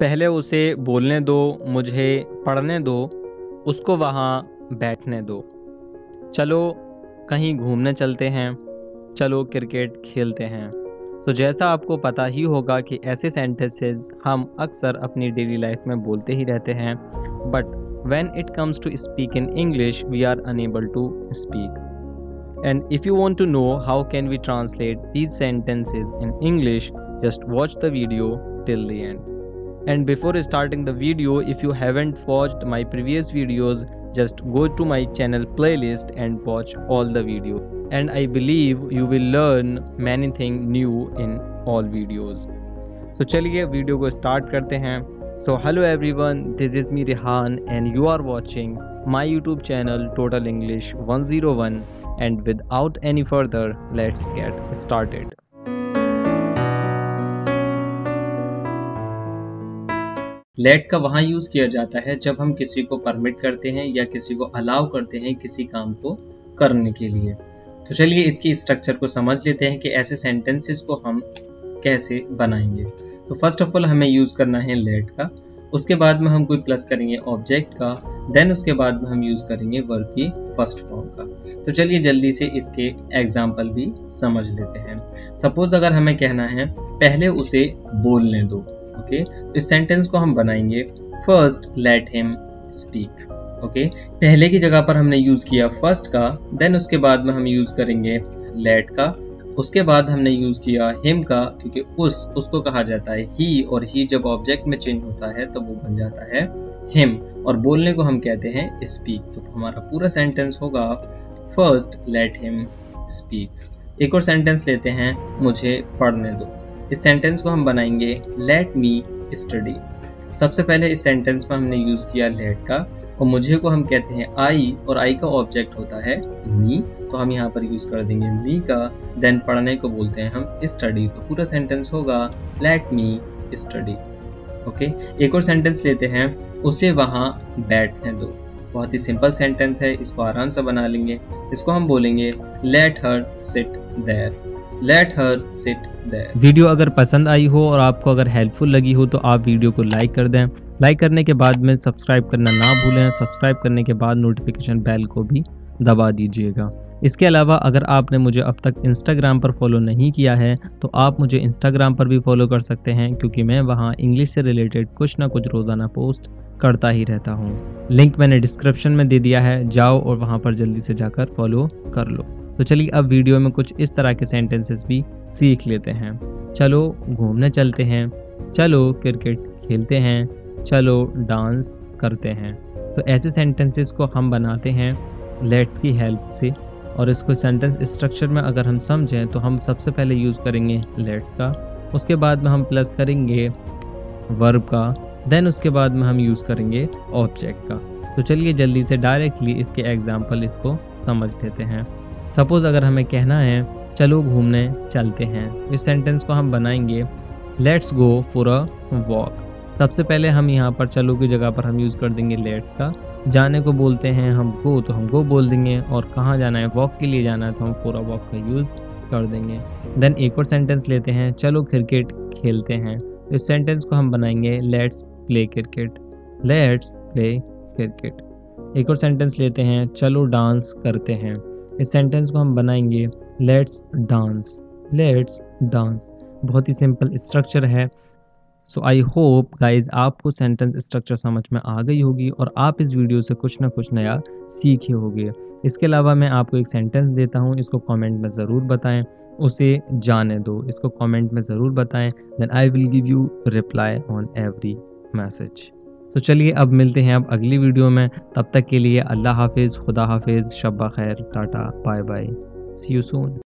पहले उसे बोलने दो, मुझे पढ़ने दो, उसको वहाँ बैठने दो। चलो कहीं घूमने चलते हैं, चलो क्रिकेट खेलते हैं। तो जैसा आपको पता ही होगा कि ऐसे सेंटेंसेस हम अक्सर अपनी डेली लाइफ में बोलते ही रहते हैं, but when it comes to speak in English, we are unable to speak. And if you want to know how can we translate these sentences in English, just watch the video till the end. And before starting the video, if you haven't watched my previous videos, just go to my channel playlist and watch all the video. And I believe you will learn many things new in all videos. So चलिए video को start करते हैं। So hello everyone, this is me Rehan and you are watching my YouTube channel Total English 101, and without any further, let's get started. Let का वहाँ use किया जाता है जब हम किसी को परमिट करते हैं या किसी को अलाउ करते हैं किसी काम को करने के लिए। तो चलिए इसकी स्ट्रक्चर को समझ लेते हैं कि ऐसे सेंटेंसेस को हम कैसे बनाएंगे। तो फर्स्ट ऑफ ऑल हमें यूज़ करना है लेट का, उसके बाद में हम कोई प्लस करेंगे ऑब्जेक्ट का, देन उसके बाद में हम यूज़ करेंगे वर्ब की फर्स्ट फॉर्म का। तो चलिए जल्दी से इसके एग्जाम्पल भी समझ लेते हैं। सपोज अगर हमें कहना है पहले उसे बोलने दो, ओके, तो इस सेंटेंस को हम बनाएंगे first let him speak. Okay, पहले की जगह पर हमने यूज़ किया फर्स्ट का, देन उसके बाद में हम यूज़ करेंगे लेट का, उसके बाद हमने यूज किया हिम का, क्योंकि उसको कहा जाता है ही, और ही जब ऑब्जेक्ट में चेंज होता है तब वो बन जाता है हिम, और बोलने को हम कहते हैं स्पीक। तो हमारा पूरा सेंटेंस होगा फर्स्ट लेट हिम स्पीक। एक और सेंटेंस लेते हैं मुझे पढ़ने दो। इस सेंटेंस को हम बनाएंगे लेट मी स्टडी। सबसे पहले इस सेंटेंस में हमने यूज किया लेट का, और मुझे को हम कहते हैं आई, और आई का ऑब्जेक्ट होता है मी, तो हम यहाँ पर यूज कर देंगे मी का। देन पढ़ने को बोलते हैं हम स्टडी, तो पूरा सेंटेंस होगा लेट मी स्टडी। ओके, एक और सेंटेंस लेते हैं उसे वहाँ बैठने दो। बहुत ही सिंपल सेंटेंस है, इसको आराम से बना लेंगे। इसको हम बोलेंगे let her sit there, let her sit there. Video अगर पसंद आई हो और आपको अगर हेल्पफुल लगी हो तो आप वीडियो को लाइक कर दें। लाइक करने के बाद में सब्सक्राइब करना ना भूलें। सब्सक्राइब करने के बाद नोटिफिकेशन बेल को भी दबा दीजिएगा। इसके अलावा अगर आपने मुझे अब तक इंस्टाग्राम पर फॉलो नहीं किया है तो आप मुझे इंस्टाग्राम पर भी फॉलो कर सकते हैं, क्योंकि मैं वहाँ इंग्लिश से रिलेटेड कुछ ना कुछ रोज़ाना पोस्ट करता ही रहता हूँ। लिंक मैंने डिस्क्रिप्शन में दे दिया है, जाओ और वहाँ पर जल्दी से जाकर फॉलो कर लो। तो चलिए अब वीडियो में कुछ इस तरह के सेंटेंसेस भी सीख लेते हैं। चलो घूमने चलते हैं, चलो क्रिकेट खेलते हैं, चलो डांस करते हैं। तो ऐसे सेंटेंसेस को हम बनाते हैं लेट्स की हेल्प से, और इसको सेंटेंस स्ट्रक्चर में अगर हम समझें तो हम सबसे पहले यूज़ करेंगे लेट्स का, उसके बाद में हम प्लस करेंगे वर्ब का, देन उसके बाद में हम यूज़ करेंगे ऑब्जेक्ट का। तो चलिए जल्दी से डायरेक्टली इसके एग्जाम्पल इसको समझ लेते हैं। सपोज़ अगर हमें कहना है चलो घूमने चलते हैं, इस सेंटेंस को हम बनाएंगे let's go for a walk. सबसे पहले हम यहाँ पर चलो की जगह पर हम यूज़ कर देंगे लेट्स का। जाने को बोलते हैं हम गो, तो हम गो बोल देंगे, और कहाँ जाना है वॉक के लिए जाना है तो हम फॉर अ वॉक का यूज़ कर देंगे। देन एक और सेंटेंस लेते हैं चलो क्रिकेट खेलते हैं। इस सेंटेंस को हम बनाएंगे let's play cricket, let's play cricket. एक और सेंटेंस लेते हैं चलो डांस करते हैं। इस सेंटेंस को हम बनाएंगे लेट्स डांस, लेट्स डांस। बहुत ही सिंपल स्ट्रक्चर है। सो आई होप गाइज आपको सेंटेंस स्ट्रक्चर समझ में आ गई होगी और आप इस वीडियो से कुछ ना कुछ नया सीखे होंगे। इसके अलावा मैं आपको एक सेंटेंस देता हूँ, इसको कमेंट में ज़रूर बताएं, उसे जाने दो, इसको कमेंट में ज़रूर बताएं, then I will give you reply on every message. तो चलिए अब मिलते हैं अब अगली वीडियो में, तब तक के लिए अल्लाह हाफिज़, खुदा हाफिज़, शब्बा खैर, tata, bye bye, see you soon.